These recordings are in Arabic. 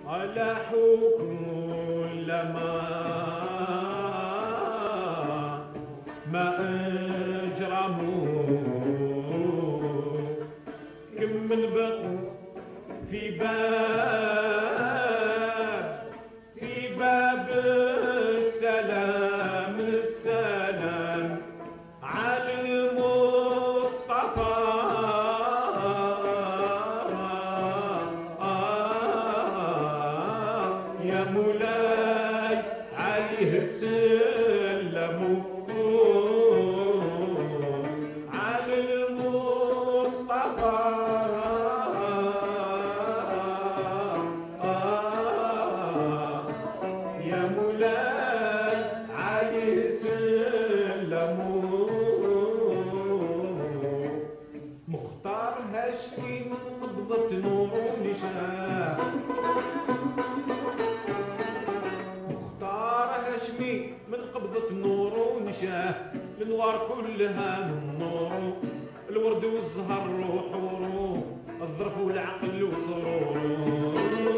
على حكم لما ما أجرموا كم من بقوا في باب السلام السلام على المصطفى يا مولاي عليه السلام على المصطفى يا مولاي عليه السلام مختار هاشمي من قبضة نور ونشاه من قبضة نور ونشاه الانوار كلها من نور الورد والزهر روح وروح الظرف والعقل وسرور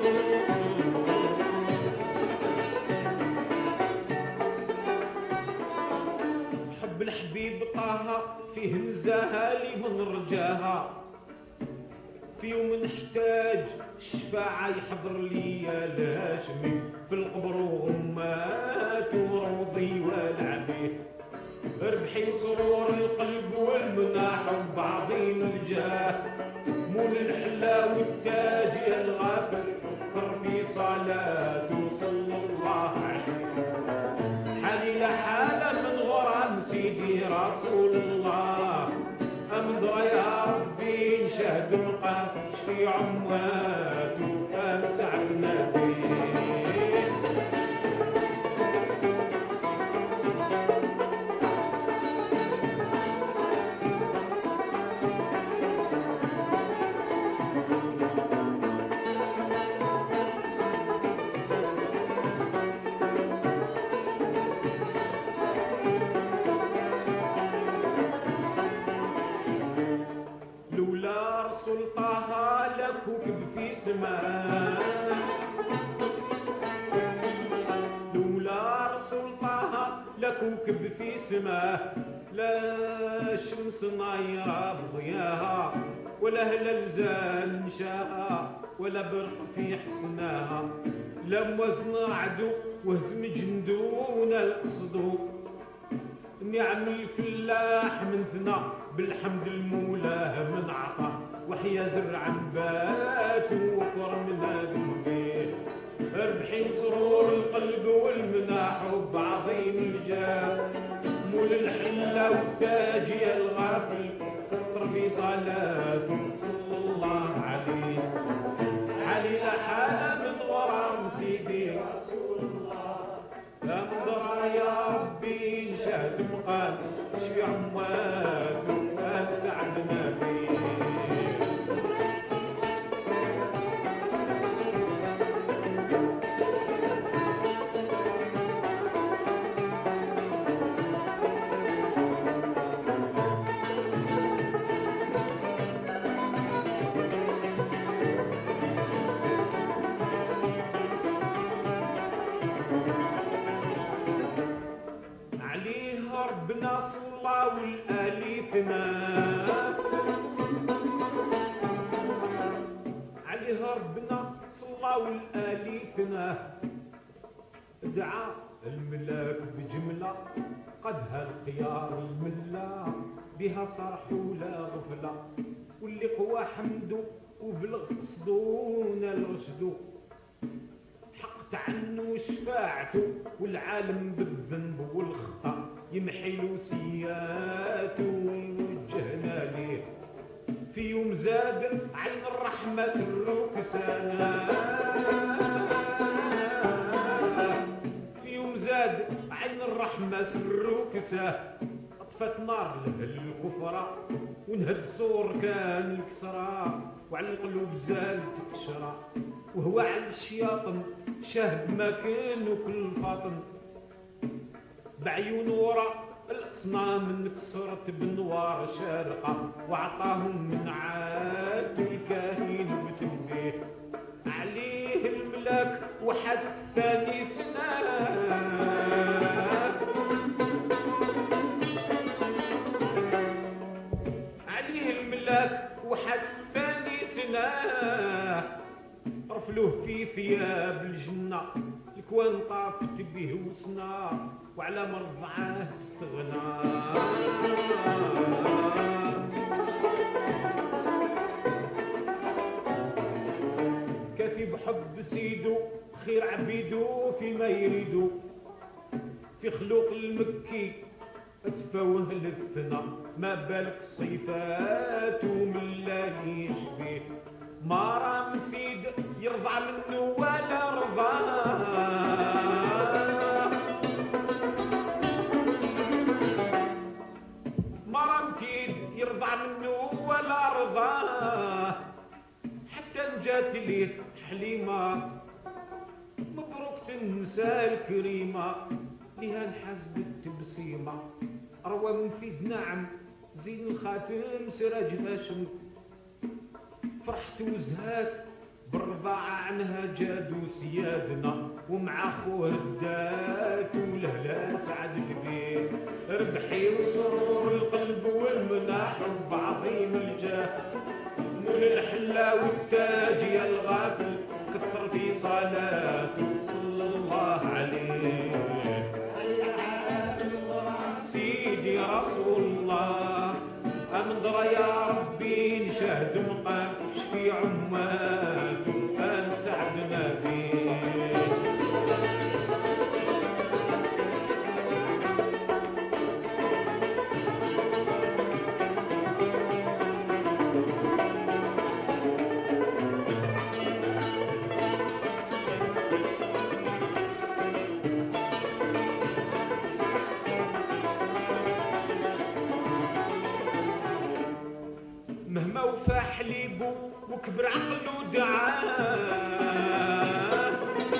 حب الحبيب طه فيه نزاهة من رجاها في يوم نحتاج الشفاعة يحضر لي الهاشمي في القبر وغمات وروضي والعبيد ربحي سرور القلب والمناح وبعضين الجاه مول الحلا والتاج يا الغافل في صلاته صلى الله عليه حالي لحالة من غرام سيدي رسول الله أمضى يا ربي نشهد القاف في عمات وكان سعدنا لولا رسول طه لكوكب في سماء لولا رسول طه لكوكب في سماء لا شمس نايرة بضياها ولا هلال زال مشاها ولا برق في حسناها لا موزن عدو وهزم جندون القصدو نعم الفلاح من ثنا بالحمد المولاه من عطا وحيا زرع بات وكرم ذنبيه ربحي سرور القلب والمناح وبعظيم الجاه مول الحلا والتاج يا الغافل ربي صلاته صلى الله عليه حالي لحالة من غرام سيدي رسول الله أمضى يا ربي شهد مقال شفي عمات وكان سعدنا فيه ربنا صلى والآليفنا عليها ربنا صلى والآليفنا دعا الملاك بجملة قدها الخيار الملا بها صرح ولا غفلة واللي قوى حمدو وبلغ قصدون الرشدو حقت عنه شفاعته والعالم بالذنب والخطأ يمحي له سياته ويوجهنا ليه في يوم زاد عين الرحمة سروك سنة في يوم زاد عين الرحمة سروك سنة أطفت نار لأهل الكفرة ونهد صور كان الكسرى وعلى القلوب زالت كشرة وهو على الشياطن شاهد ما كان وكل فاطن بعيون وراء الأصنام انكسرت بالنوار شارقة وعطاهم من عاد الكاهن بتنبيه عليه الملاك وحد ثاني سنة عليه الملاك وحد ثاني سنة رفلوه في ثياب الجنة الكوان طافت به وسنا وعلى مرضعاه استغنى كافي بحب سيدو خير عبيدو فيما يريدو في خلوق المكي اتفاوه للثنا ما بالك صيفات ومن لا يشبيه ما راه مفيد يرضع منه ولا رضا ما راه مفيد يرضع منه ولا رضا حتى نجات ليه حليمة مبروك تنسى الكريمة ليها نحسب التبسيمة روى مفيد نعم زين الخاتم سراج هاشم فرحت وزهات بالرضاعة عنها جادوا سيادنا ومع خوه الدات ولهلا سعد كبير ربحي وسرور القلب والمناح وبعظيم الجاه مول الحلا والتاج يا الغافل كثر في صلاته صلى الله عليه سيدي رسول الله أمضر يا ربي نشهد مقام شفي عماته كان سعدنا فيه مهما وفى حليبو وكبر عقله دعاه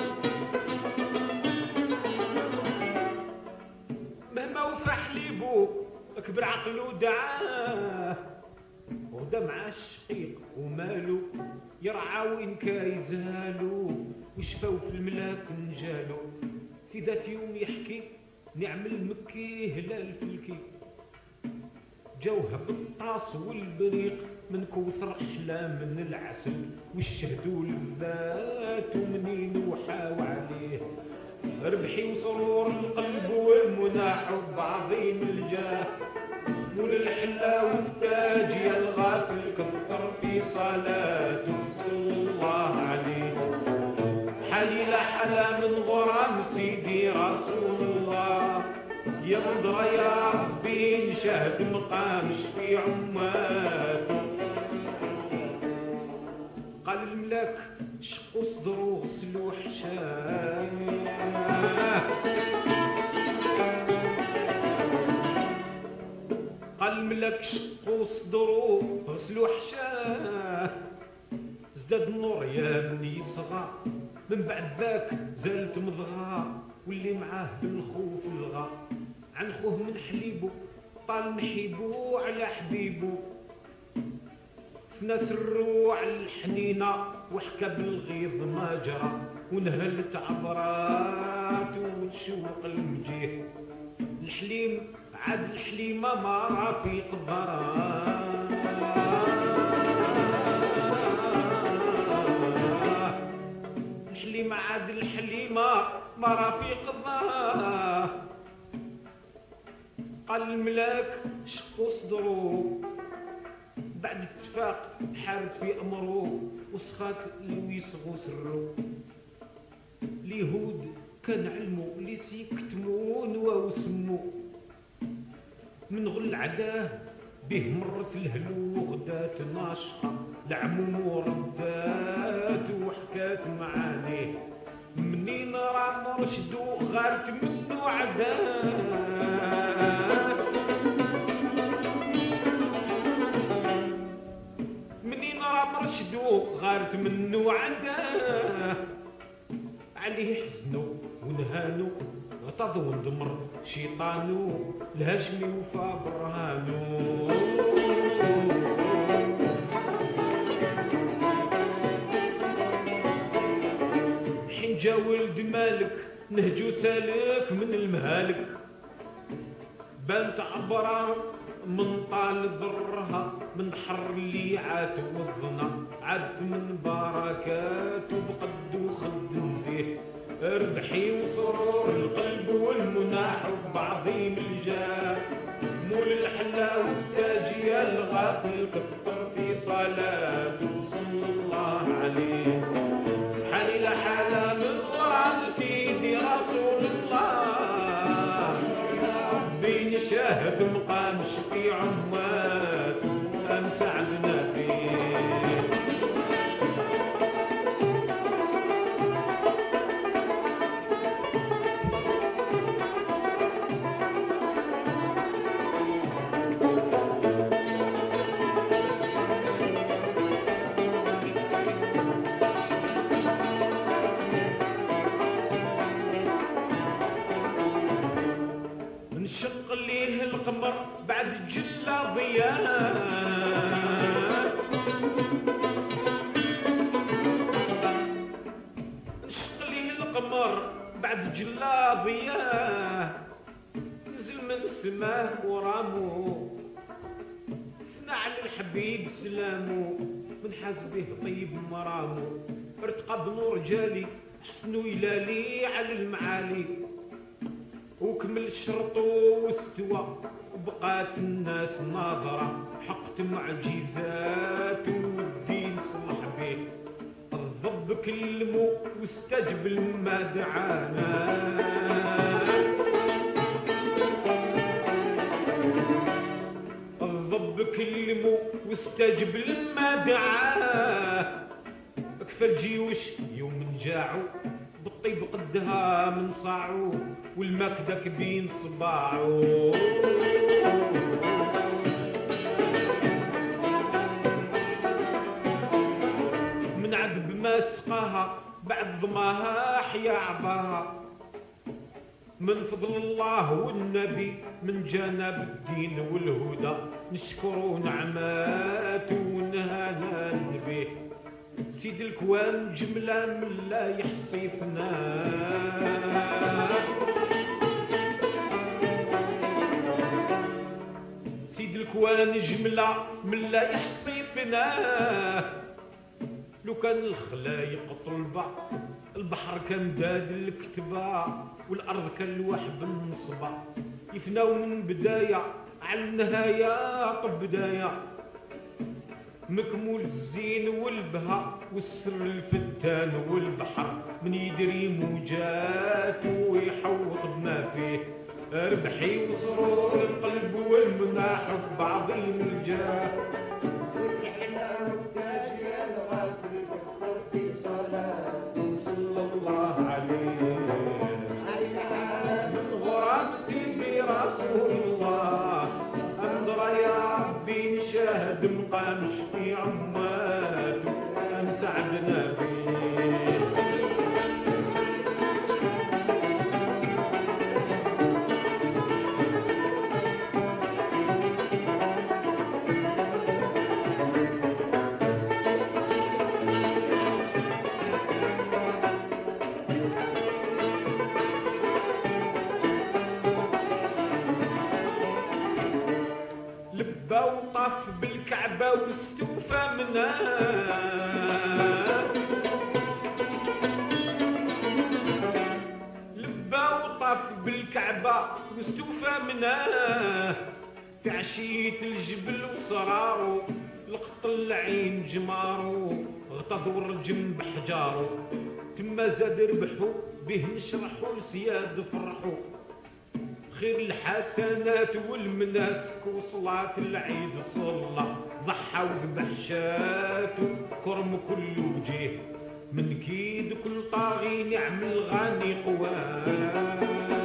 مهما وفى حليبو كبر عقله دعاه وغدا مع الشقيق ومالو يرعى وين كايزالو وشفاو في الملاك نجالو في ذات يوم يحكي نعم المكي هلال فلكي جوها بالطاس والبريق من كوثر حلا من العسل والشهد والذات ومنين وحاو عليه ربحي وسرور القلب والمنى حب عظيم الجاه مول الحلا والتاج يا الغافل كثر في صلاته صلى الله عليه حالي لا حلا من غرام سيدي رسول الله يا مضر يا ربي نشهد مقام شفي عماته قال الملاك شقوا صدرو غسلوا حشاه قال الملاك شقوا صدرو غسلوا حشاه ازداد النور يا بني صغار من بعد ذاك زالت مضغى واللي معاه بالخوف الغى عن خوه من حليبو طال نحيبو على حبيبو ناس الروع الحنينة وحكى بالغيظ ما جرى ونهلت عبرات وتشوق المجيه الحليم عاد الحليمة ما رفيق ضراه الحليمة عاد الحليمة ما رفيق ضراه قال الملاك شقوا صدرو بعد اتفاق حارت في امره وسخات لويصغو سرو اليهود كان علمو ليس يكتمون وسمو من غل عداه به مرت الهلو غدات ناشطه لعمومو ردات وحكات معانيه منين راه مرشدو غارت منو عداه مرشدو غارت منو عداه عليه حزنو ونهانو غطض وندمر شيطانو الهجمي وفا برهانو حين جا ولد مالك نهجو سالك من المهالك، بانت عبرة من طال ضرها من بحر اللي عاد وضنا، عاد من بركات وبقد وخد نزيه، ربحي وسرور القلب والمنى حب عظيم الجاه، مول الحلا والتاجية الغافل كثر في صلاته صلى الله عليه، حالي لحالة من غرام سيدي رسول الله، بين شاهد مقام شفيع عمات أمسعدنا فيه. نشق ليه القمر بعد جلا ضياء، نشق ليه القمر بعد جلا ضياء، نزل من السماه ورامو ثنى على الحبيب سلامو، من حاسبه طيب مرامو، ارتقى بنور جالي حسنو يلالي على المعالي، وكمل شرطه واستوى وبقات الناس ناظرة، حقت معجزات والدين صلح به، الضب كلمه واستجب لما دعانا، الضب كلمه واستجب لما دعاه، كفى الجيوش يوم جاعوا بالطيب قدها من صاعو، والمكدك بين صباعو، من عذب ما سقاها بعد ضماها حيا عباها، من فضل الله والنبي من جانب الدين والهدى، نشكروا نعماته ونهانا النبي، سيد الكوان جملة من لا يحصي فناه، سيد الكوان جملة من لا يحصي فناه، لو كان الخلايق طلبة البحر كان داد الكتبة، والأرض كان لوح بالنصبة، يفناو من بداية على النهاية طب بداية، مكمول الزين والبهاء والسر الفتان والبحر، من يدري موجات ويحوط بما فيه، ربحي وسرور القلب والمنى حب عظيم الجاه، والإحلى والتاجي الغافل كثر في صلاته صلى الله عليه، من غرام سيدي رسول الله، أنظر يا ربي نشاهد مقام شفيع عمات أمسعدنا فيه. لبى وطاف بالكعبة واستوفى منها، لبى وطاف بالكعبة واستوفى منها، في عشية الجبل وصرارو لقط العين جمارو، غطى دور جنب حجارو، تما زاد ربحو به نشرحو لسياد فرحو، خير الحسنات والمناسك وصلاة العيد صلى، ضحى وذبح شاتو كرم كل وجيه، من كيد كل طاغي نعم الغاني قواه،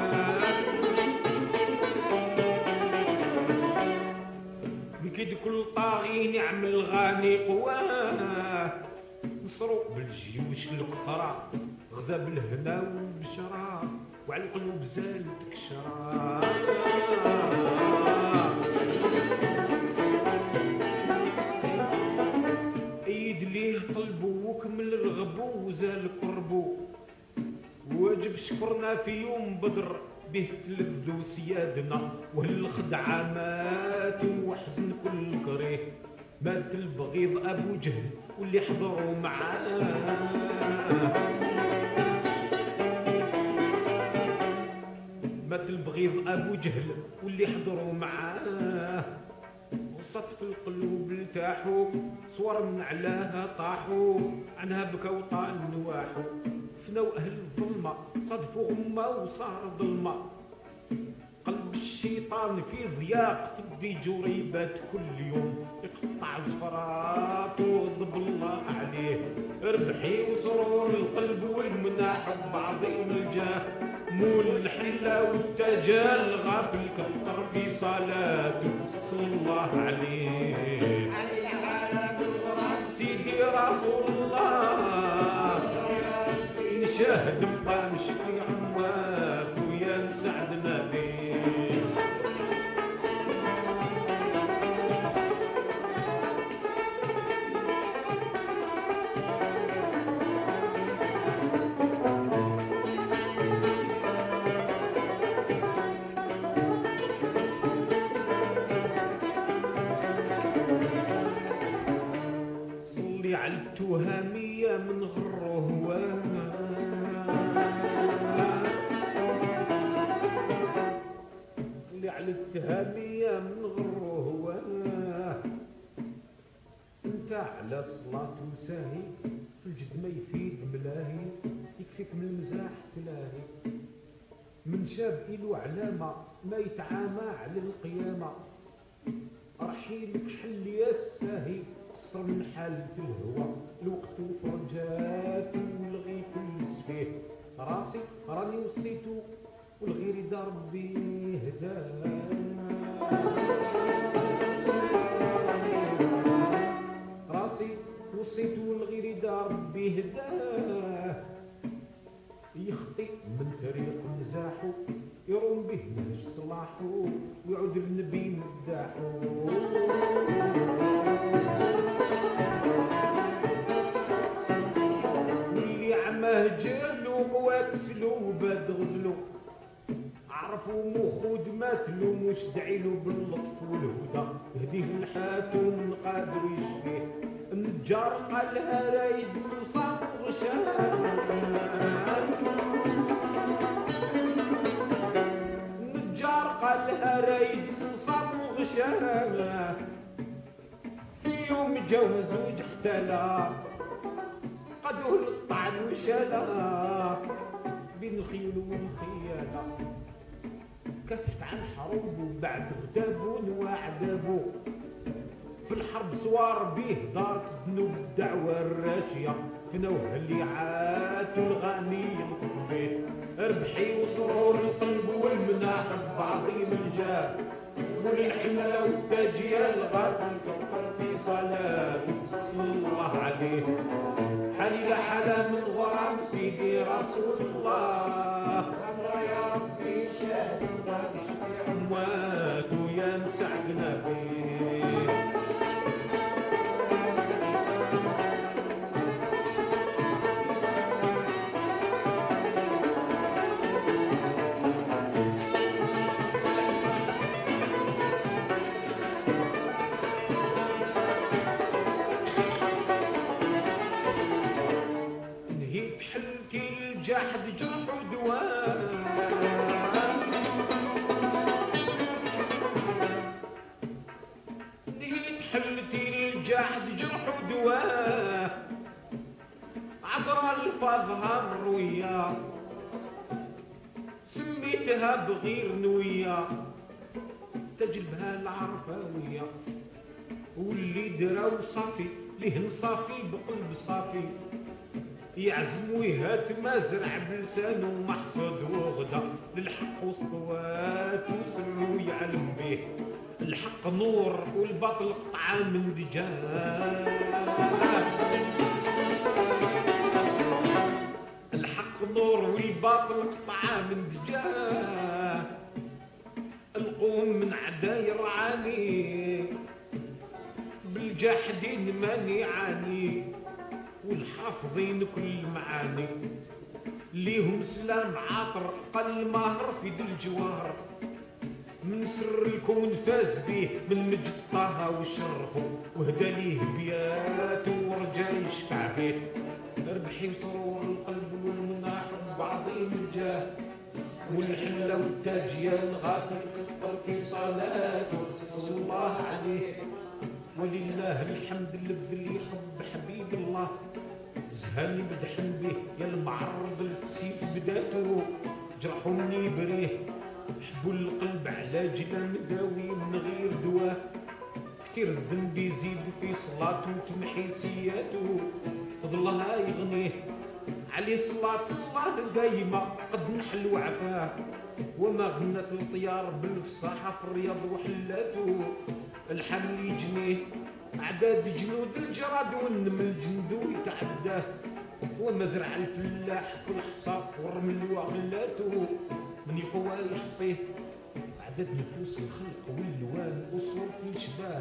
من كيد كل طاغي نعم الغاني قواه، نصروا بالجيوش الكثرة غزا بالهنا والبشرى، وعلى القلوب زالت كشرى، ايد ليه طلبو وكمل رغبو وزال قربو، شكرنا في يوم بدر به تلذوا سيادنا والخدعة ماتوا وحزن كل كريه مات البغيض أبو جهل واللي حضروا معاه مات البغيض أبو جهل واللي حضروا معاه غصت في القلوب ارتاحوا صور من علاها طاحوا عنها بكوا طال نواحوا فنوا أهل الظلمة صدفوا غمة وصار ظلمة قلب الشيطان في ضياق تبدي جريبات كل يوم يقطع زفرات وغضب الله عليه ربحي وسرور القلب والمناح بعظيم الجاه مول الحلة والتجال غافل كثر في صلاته صلى الله عليه سيدي رسول الله نشاهد بقى نشفي عماك ويا مساعدنا بيه صلي على التهامية من غره هوانا صلي على التهامية من غره هوانا انت على صلاة وساهي في الجد ما يفيد ملاهي يكفيك من المزاح تلاهي من شاب إلو علامة ما يتعامى على القيامة أرحيلك حل يا الساهي قصر من حالة الهوى الوقت وفرجات ولغي كل سفيه راسي راني وصيتو والغير دا ربي هداه راسي وصيتو والغير دا ربي هداه يخطي من طريق مزاحو يروم به نهج صلاحو ويعود النبي مداحو واللي عماه جلو مواكسلو وباد غزلو عرفوا مخود ماتلو مش دعيلو باللطف والهدى هديه الحاتم قادر يشفيه النجار قالها رايد وصاب غشام النجار قالها رايد وصاب غشام في يوم جوز وجحتلا قدوه الطعن وشلا بين الخيل والخيالة كفت عن حروب وبعد غتابون وعذابو في الحرب سوار بيه دارت ذنوب الدعوة الراشية فنوه اللي عات الغني يلطف بيه ربحي وسرور القلب والمناح بعظيم الجاه والحملة والتاجية الغافل كفر في صلاة صلى الله عليه حليل حلا من غرام سيدي رسول الله أمر يا ربي شاهد وغاشفي عموات ويا مساعدنا بيه نهيت حلتي الجحد جرح ودوان نهيت حلتي الجحد جرح ودوان عبر الفاظها مروية سميتها بغير نوية تجلبها العرفاوية واللي دراو صافي ليه صافي بقلب صافي يعزم ويهات ما زرع بلسانه محصد وغدا للحق وسطوات وسر ويعلم به الحق نور والباطل قطعة من دجاه الحق نور والباطل قطعة من دجاه القوم من عداير عاني بالجاحدين ماني عاني والحافظين كل معاني ليهم سلام عاطر قل ماهر في ذي الجوار من سر الكون فاز بيه من مجد طه وشرفه وهدى ليه بياته ورجا يشفع بيه ربحي وسرور القلب والمناح بعظيم الجاه والحلة والتاج يا الغافل كثر في صلاته صلى الله عليه ولله الحمد اللي يحب حبيب الله زهاني بدحن به يا المعرض للسيف بداته جرحوا مني بريه حبوا القلب على جلا مداوي من غير دواه كتير الذنب يزيد في صلاته وتمحي سياته فضلها يغنيه عليه صلاة الله دايمة قد نحل وعفاه وما غنت الطيار بالفصاحة في الرياض وحلاته الحمل يجنيه أعداد جنود الجراد والنمل جندو يتعداه ومزرع الفلاح كل حصاف والرمل وغلاته من يقوى يحصيه عدد نفوس الخلق واللوان وصور في شباه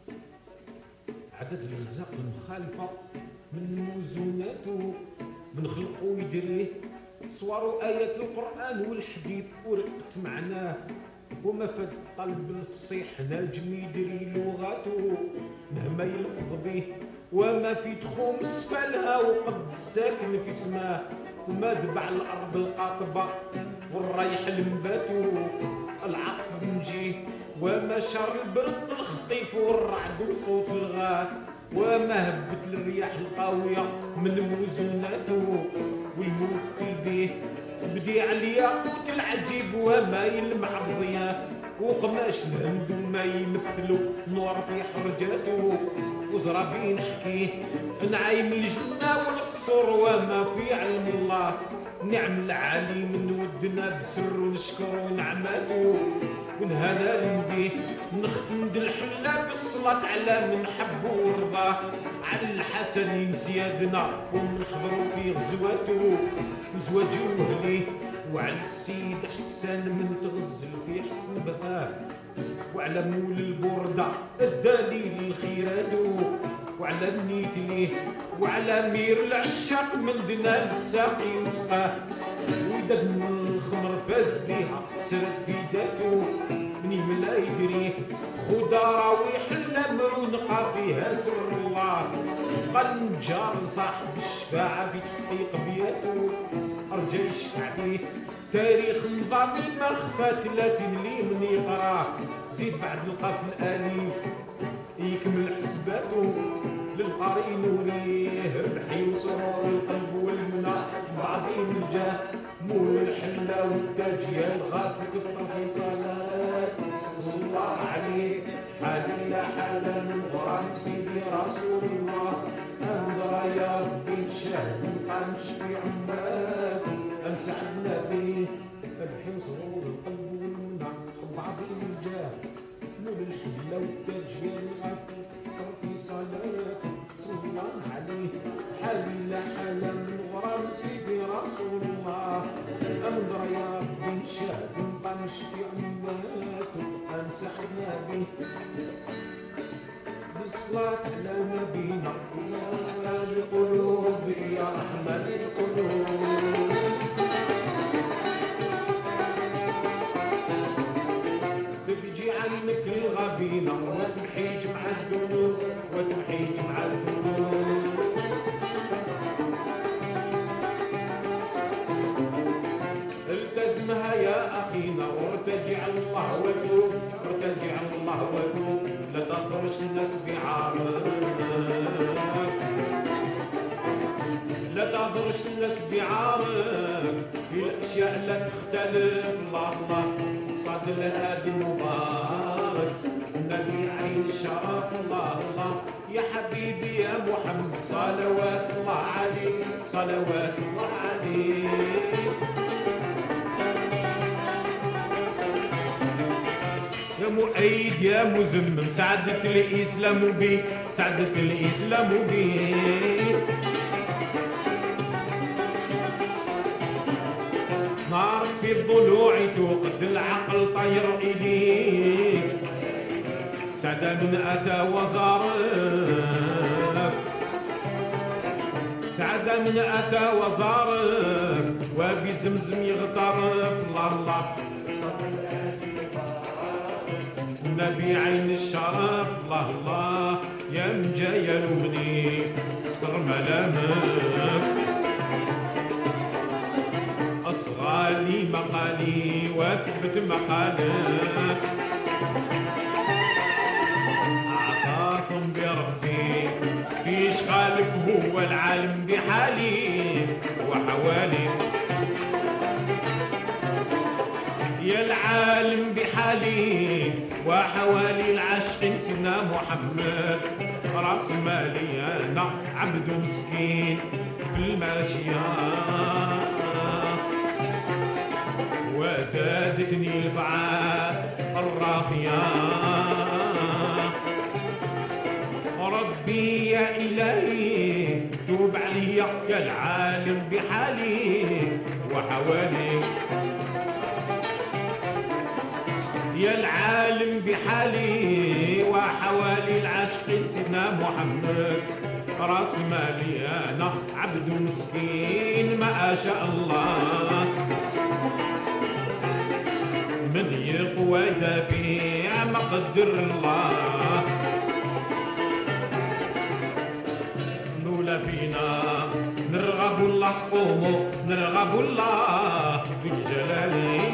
عدد الرزاق المخالفة من موزوناته من خلقه يدريه صور آيات القرآن والحديث ورقت معناه وما فد قلب الفصيح ناجم يدري لغاته مهما يلقض به وما في تخوم اسفلها وقد الساكن في سماه وما دبع الأرض القاطبة والريح المباتو العقف بنجيه وما شر البرد الخطيف والرعد وصوت الغاث وما هبت الرياح القاوية من موزوناته والموكل به بديع الياقوت العجيب وما يلمع الضياء وقماش الهند وما يمثلوا نور في حرجاته وزرابين حكيه نعيم الجنة والقصور وما في علم الله نعم العالي من ودنا بسر ونشكر نعماته ونهلا به نختم الحلة بالصلاة على من حبه ورضاه على الحسن سيادنا ونحضروا في غزواته وزواجوه ليه وعلى السيد حسان من تغزل في حسن بثاه وعلى مول البردة الدليل الخيرات وعلى النيت ليه وعلى مير العشاق من دنا الساقي وسقاه وإذا من الخمر فاز بيها سرت في ذاته من يملا يدريه خدا راويح الامر ونقى فيها سر الله قال نجار صاحب الشفاعة في تحقيق بياته ارجع يشفع بيه تاريخ نظامي ما خفى 30 لي من يقراه زيد بعد لقى في الاليف يكمل حسباته للقارئ نوريه ربحي وسرور القلب والمنى بعظيم الجاه مول الحلة والتاج يا الغافل كثر في صلاة صلى الله عليه حالي لا حالا من غرام سيدي رسول الله انظر يا ربي نشاهد نبقى نشفي عمال امسح النبي ربحي وسرور القلب والمنى بعظيم الجاه مول الحلة والتاج يا الغافل كثر في صلاة صلى الله عليه حالي لا حالا من غرام سيدي رسول الله انظر يا ربي نشاهد نبقى نشفي عماته امسح النبي بالصلاة على نبينا يا القلوب يا رحمة القلوب تفجي عنك الغبينة وتمحي جمع الذنوب وتمحي جمع الذنوب التزمها يا أخينا وارتجع الله وتوب وارتجع الله وتوب لا تخرج الناس بعارك لا تخرج الناس بعارك في الأشياء لا تختلف الله الله صاد الهادي المبارك النبي عين الشرف الله الله يا حبيبي يا محمد صلوات الله عليك صلوات الله عليك يا مؤيد يا مزمم سعدت الإسلام بيك سعدت الإسلام بيك نار في الضلوع توقد العقل طير إليك سعد من أتى وزارك سعد من أتى وزارك وبزمزم يغترف الله الله. النبي عين الشرف الله الله. يا مجايا لوني صر ملامك أصغالي مقالي واثبت مقالك. أعطاكم بربي في شغالك هو العالم بحالي وحوالي. يا العالم بحالي وحوالي العشق سيدنا محمد. راس مالي انا عبد مسكين بالماشية وزادتني البعاد الراقية. ربي يا إلهي توب عليا يا العالم بحالي وحوالي. يا العالم بحالي وحوالي العشق سيدنا محمد. راس مالي انا عبد مسكين ما شاء الله. من يقوى دافع ما قدر الله. نولا فينا نرغب الله قوموا نرغب الله بالجلال.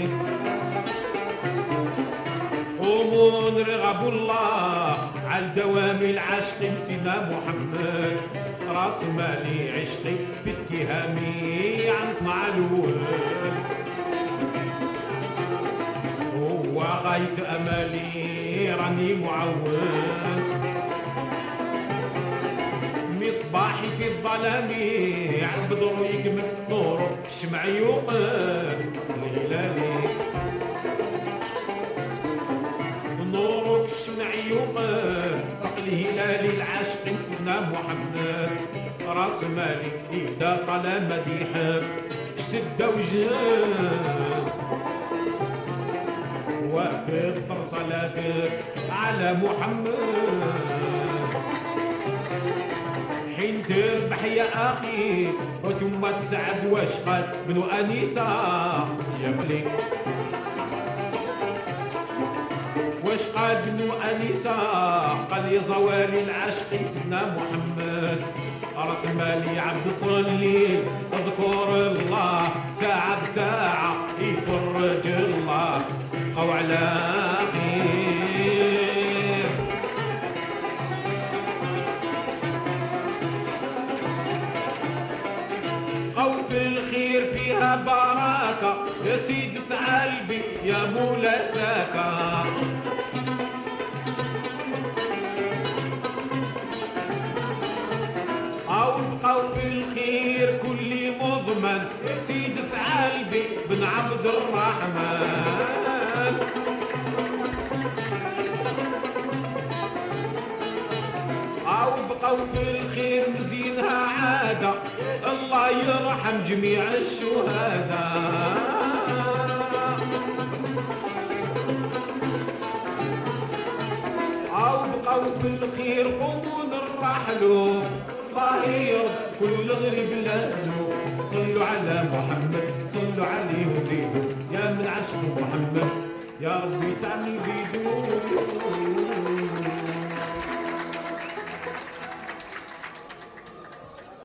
قوموا نرغب الله على دوام العشق سيدنا محمد. راس مالي عشقي في اتهامي عن صنع الوهاب. هو غاية امالي راني معود. مصباحي في الظلام عن بدر يكمل نوره الشمع يوقف الهلالي. نورك الشمع يوقف الهلالي العاشق سيدنا محمد. راس مالي يبدا طالما مديحك شد وجهك وكثر صلاتك على محمد. حين تربح يا اخي وثم تسعد واشقد بنو انيسه يا ملك. واشقد بنو انيسه قد زوالي العشق سيدنا محمد. راس مالي عبد صلي اذكر الله ساعه بساعه يفرج الله او على خير. او في الخير فيها بركه يا سيدة قلبي يا مولا ساكا. أو في الخير كل مضمن يا سيدة قلبي بن عبد الرحمن. أو بقوا في الخير مزينها عادة الله يرحم جميع الشهداء. أو بقوا في الخير قوموا نرحلوا الله يرد كل غريب لهجو. صلوا على محمد صلوا عليه وزيدوا يا من عشق محمد يا ربي تعمل بيدو.